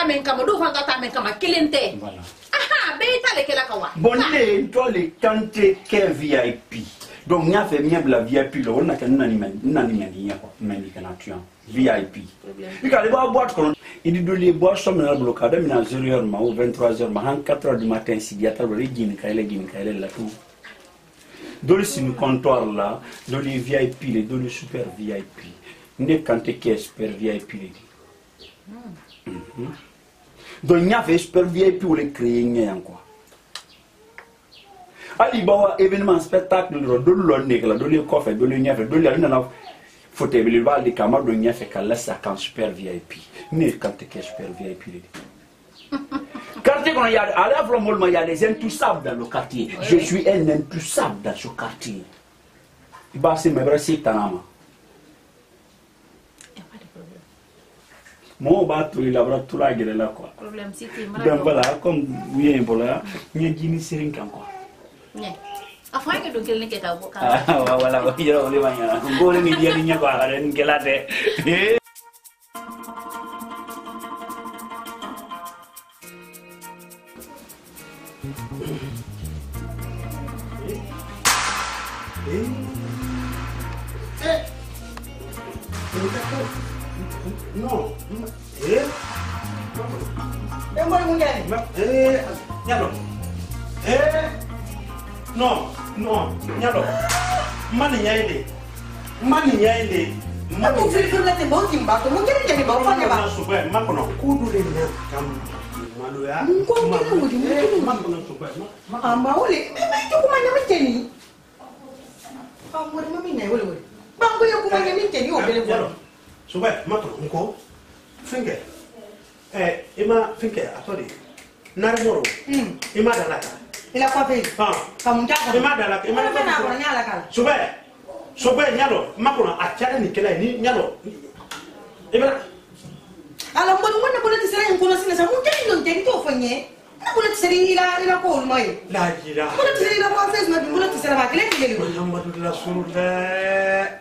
men kama do fanta ta men kama kelente voilà aha be tale kela kawa bon toi les kanté que VIP donc nya fait bien la VIP là on a kan nani mani quoi mani kana tu VIP il a les boîte qu'on il dit de les boîtes somme na blocade mais à 0h ou 23h ma 4h du matin si dia table gine kaile là tout dans le signe comptoir là dans les VIP les dans le super VIP ne kanté que super VIP les donc il y a fait super VIP pour les créer encore. Ali bawa événement spectacle do lo nekla do le coffre do le nyafe do le na fauteuil le val de camar do nyafe kala sa kan super VIP ne quand que super VIP quartier qu'on y a à la fois il y a des intouchables dans le quartier je suis un intouchable dans ce quartier il va se me brasser tanama mon bateau il a bras tout la gueule là quoi problème c'est que donc voilà comme oui un voilà ni gini sirin kan quoi ne afin que do gel ne ke ka boka voilà yo le banya ngole ni dia ni kwa ren kelate non non non nyalo mani nyaile Aku fikir nanti bau timba, tu mungkin jadi bau apa ya? Super, makono kudu le na kam malu ya. Mungkin makono super. Mau le, itu kumanya macam ni. Kamu ni mami ni boleh. Bangku yang kumanya macam ni, boleh boleh. Super, makono unko. Finge. Ima finge atori. Narmoro. Ima dalaka. Ila apa pe? Kamu jaga. Ima dalaka. Ima dalaka. Kamu nyala kan? Super. Super nyalo makono achara ni kila ni nyalo. Ima. Alam mana boleh terserah yang kono sini sama mungkin non jadi tu fanya. Mana boleh terserah ila kau mai. La jira. Boleh terserah ila kau face nabi boleh terserah makile kile. Muhammad Rasulullah.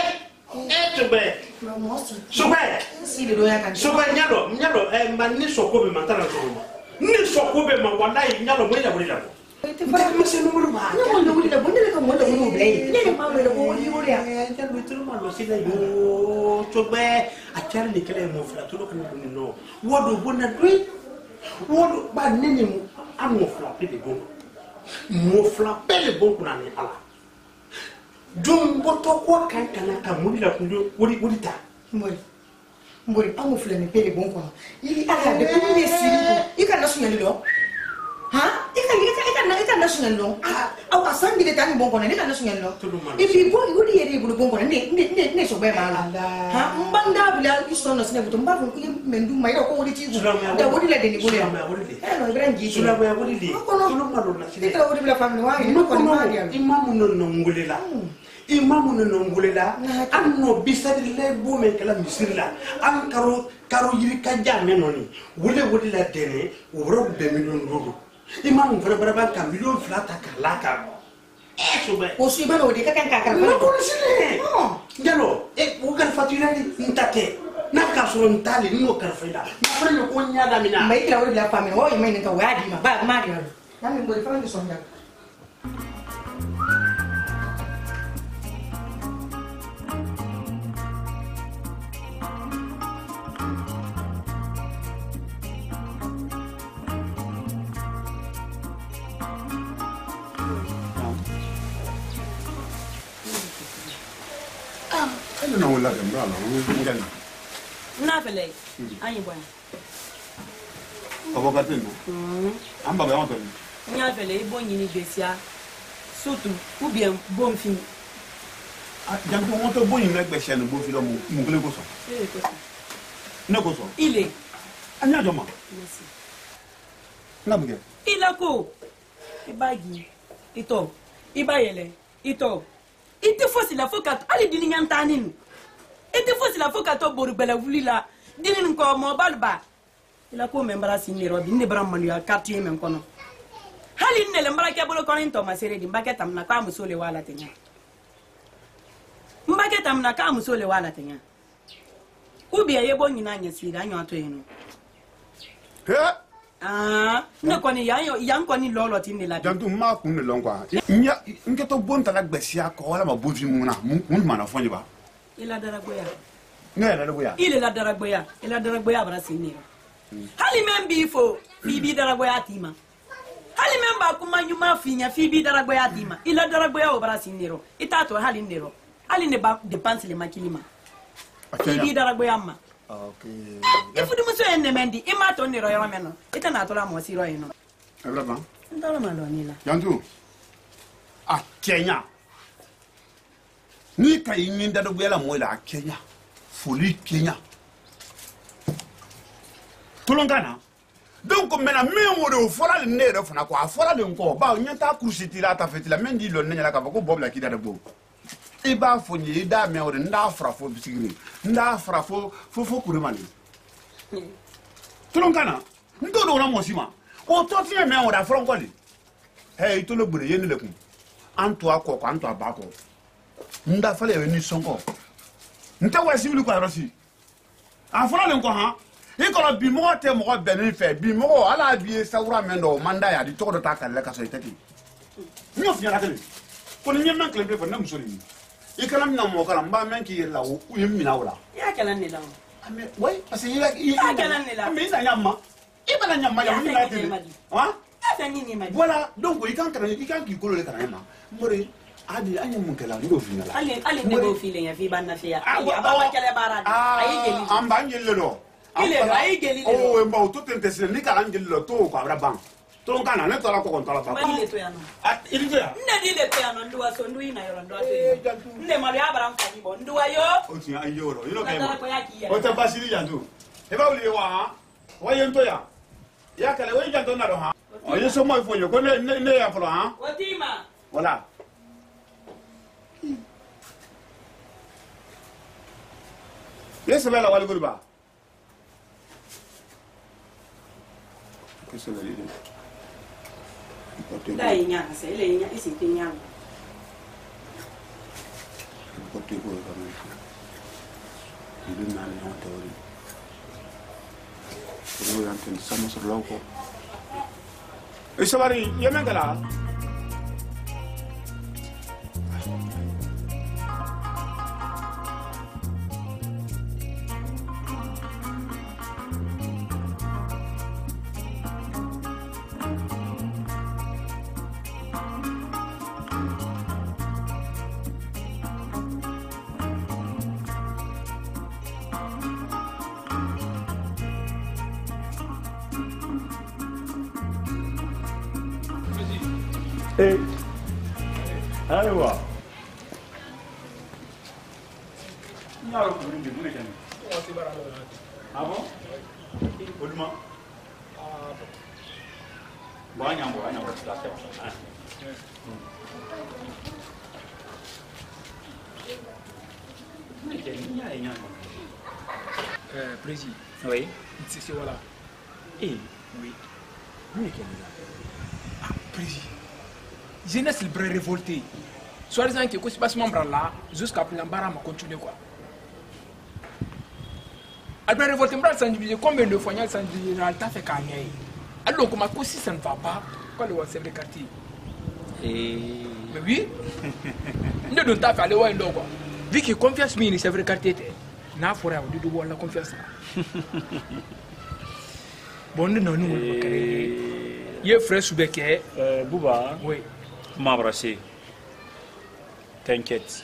Super. Sili doya kan. Super nyalo mani sokobe mantara sokobe. Ni sokobe ma wallahi nyalo mo ila bolila. Itu pada masa nomor mana? Nomor bolila bolila kamu ada umur belai. Ni mau bolila bolila bolila. Jangan betul malu sih lah yo. Coba acara ni kele mo fla tu lo kan no. Wado bona duit. Wado ba nene mo am mo fla pe de bon. Mo fla pe de bon kuna ni ala. Jom boto ko kan kana ka mulila kunjo wodi ta. Mbori amu fla ni pe de bon kuna. Ili ala de kuma ni siri. Ika national lo. Ha? Ikan national lo. Au asan di detan bon kuna ni kan national lo. Ifi bo yudi yeri bulu bon kuna ne so be mala. Ha? Mbanda bila iso no sine buto mbavu ku mendu mai ko wodi ti. Da wodi la de ni bulu. No ibran ji. Sula ba wodi li. Kono malo na sine. Ika wodi bila family wa ni ko ni ma dia. Imamu no ngulela. Imamu no ngulela. Anno bisadi le bo me kala misirla. An karo yiri ka jame noni. Wodi la dene woro be million rodo. Imamu bara kan million flata kala ka. Sobe. O si bana wodi ka kan ka No ko sine. Jalo o kan fatura ni ntate. Na ka so ntali no kan faida. Na fere ko nya da mina. Mai kila wodi bila family wa mai ni ka wadi ma ba ma dia. Nami mbori fa ndi sonja. No wala dem bala ngani na fele anyi bwana abo gatin amba ba wato nya fele ibo nyini besia surtout ou bien bon film jam ko moto boyin na gbe chene bo fi lo mu kule ko so ne ko so il est anya joma merci na buge il a ko ibagi ito ibayele ito ite fosi la foka ali dini nyantanin ite fosi la foka to boru bela wulila dini ko mo balba ila ko membra sinero bi ne bram manu ya quartier men kono hali ne le mbara ke bolo kono into masere di mbake tamna ka musole wala tenya mbake tamna ka musole wala tenya ubi ye bo nyina nya sira anyo to yeno Ah, ne koni yan koni lolo tin de la. Jantu ma kun ne lon quoi. Nya ngeto bon tala gbesia ko wala ma bo vi muna mun mana fonyi ba. Ila daragoya. Ne la boya. Il la daragoya. Ila daragoya brasini. Hali membi fo bibi daragoya tima. Hali memba kuma nyuma finya fibi daragoya tima. Ila daragoya o brasini ro. Itato hali ndero. Hali ne ba dépense le makilima. Fibi daragoya ma. Okay. If you must end the Mendy, Imato ni royal meno. It an atola mo si royno. Everyone. Ndala malonila. Jantu. A Kenya. Ni ka yinda do bela mo la Kenya. Foli Kenya. Tulongana. Donc mena me wo fora le nere fona ko fora le nko ba nyanta kurusiti la ta feti la mendi lo nenya la ka ko bob la ki da bo. E ba fonye da me o nda fra fo bisigiri nda fra fo kuremani tulongana ndo do na mosima o to ti me o da fra ngoli hey to lo gbere yeni lekun anto akọ ko anto abako nda fa le ni sonko nta wa sibili ko arosi afra le nko ha e ko bi mo te mo be ni fe bi mo ala bi sawra me ndo manda ya di to do ta kale ka so itati mi o fi ala kale ko ni nyam nan kale be fa na musori ikalam na mo kala mba men ki la o yimina wala Ya kala ni la. ame way parce que Ya kala ni la. mais ça nyamma ibala nyamma ya mi la tele hein Asa ni ma. voilà donc ikan ki kolo le kana ma more adi anya mun kala ndo fina la Ali ne go feeling ya fi ban na fi ya. Aba wa kala bara. Ayi geli. amba ngelle lo Ile ayi geli. oh mba o to tentesile ni kala ngelle lo to ko abra ban to ngana ne to la ko kon to la ba Ile to ya no. ili to ya Nne di le to ya no nduwa so ndu ina yoro ndo ato. Nne mari abara mfani bo nduwa yo. o ti ayoro ino Dara ke ko ya ki ya. o te basiri jantu e ba uli wa wa yento ya kale we jantu na do ha o yeso mo ifo yo ko ne ya folo ha Otima. voilà yeso bela wali gurba que se le dit Dai nya se le nya isi ti nya. côté ko ka me il na ni on théorie ko yo anten sama sur loko e sabari yemen kala Eh, allez voir. Ah bon? Autrement? Bon, il y a un Président. Oui. C'est voilà. Eh, Oui. oui. Ah, président. Jeunesse libre révoltée. Soit disant que ce passe membre là, jusqu'à présent, Bara m'a continué quoi. Après révolté, je me suis dit combien de fois il y a fait gagner. Alors, comme si ça ne va pas, quoi le c'est le quartier. Mais oui, nous ne devons pas aller voir un quoi. Vu que confiance mine, c'est vrai quartier. N'a pas à vous dire la confiance. Bon, nous nous il est frère Soubeke. Bouba, Oui. m'embrasser. T'inquiète.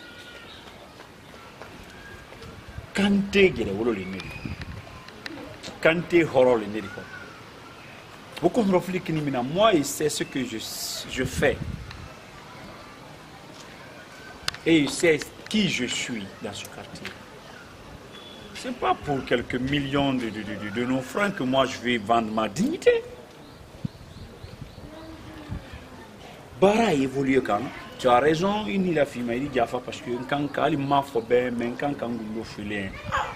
Quand t'es guéri, quand t'es horror, beaucoup de reflets moi, c'est ce que je fais. Et il sait qui je suis dans ce quartier. C'est pas pour quelques millions de nos francs que moi je vais vendre ma dignité. Bara a évolué quand tu as raison, il n'y a pas il dit parce que quand il m'a fait bien, mais quand il m'a fait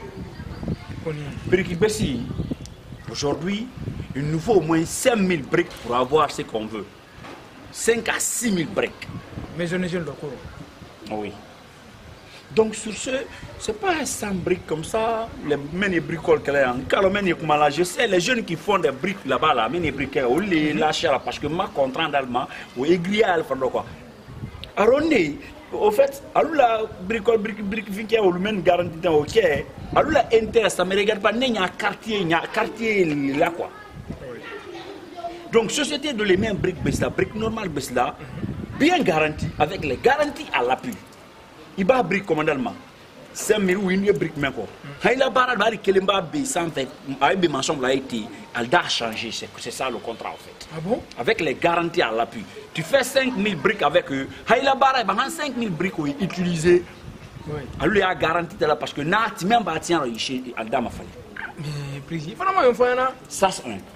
bien. Aujourd'hui, il nous faut au moins 5000 briques pour avoir ce qu'on veut. 5 à 6000 briques. Mais je ne sais pas. Oui. Donc sur ce, c'est pas 100 briques comme ça, les bricoles qu'elle a. Je sais, les jeunes qui font des briques là-bas, là, les briques, on les lâche là, parce que ma contrainte d'allemand, ou aiguille à quoi. Arrondé, au fait, alors la bricole, brique, finkia, ou le même garantie, ok, alors la intéresse, ça me regarde pas, il y a un quartier là, quoi. Donc, société de les mêmes briques, brique normale, bien garantie, avec les garanties à l'appui. Il va brique commandement. 5 000 ou une brique même. Il a barré qu'il m'a sans fait, avec ma chambre a été, elle a changé, c'est ça le contrat en fait. Ah bon? Avec les garanties à l'appui. Tu fais 5 000 briques avec eux, il a barré, 5 000 briques utilisées. Alors il a garanti là parce que na tu même pas tiens chez Aldama Fali. Mais président, il faut ça c'est un.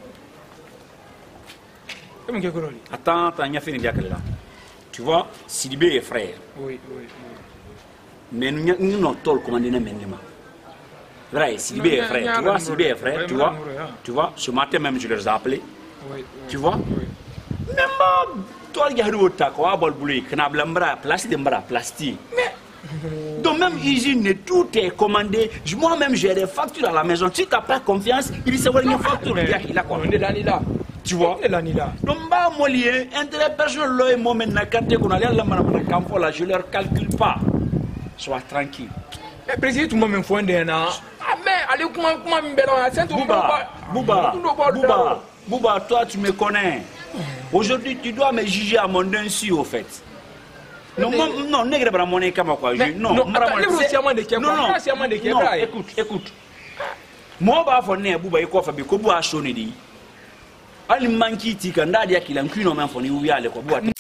Comment que coroli? Attends, t'as fini bien là. Tu vois, Sidibé est frère. Oui. Mais nous n'avons pas le commandé même. Vrai, Sidibé est frère. Tu vois, Sidibé est frère, tu vois, ce matin même je les ai appelés. Tu vois? Même toi, il y a eu autant quoi, bol boulé, canabla, plastique. Donc même usine, tout est commandé. Moi-même j'ai des factures à la maison. Si tu n'as pas confiance, il dit c'est une facture. Il a quoi? Tu vois? Donc moi lié, intérêt personnel, moi maintenant quand on a la campo là, je leur calcule pas. Sois tranquille. Mais président, tout le monde me fait un DNA. Ah mais allez comment me Bouba, toi tu me connais. Aujourd'hui tu dois me juger à mon insu au fait. Non, n'est pas mon écama quoi. Non, écoute. Moi, je vais faire Bouba et quoi, Fabio, Kobo a sonné dit. Ali manki tika ndadi ya kila nkino men foni uya le ko boate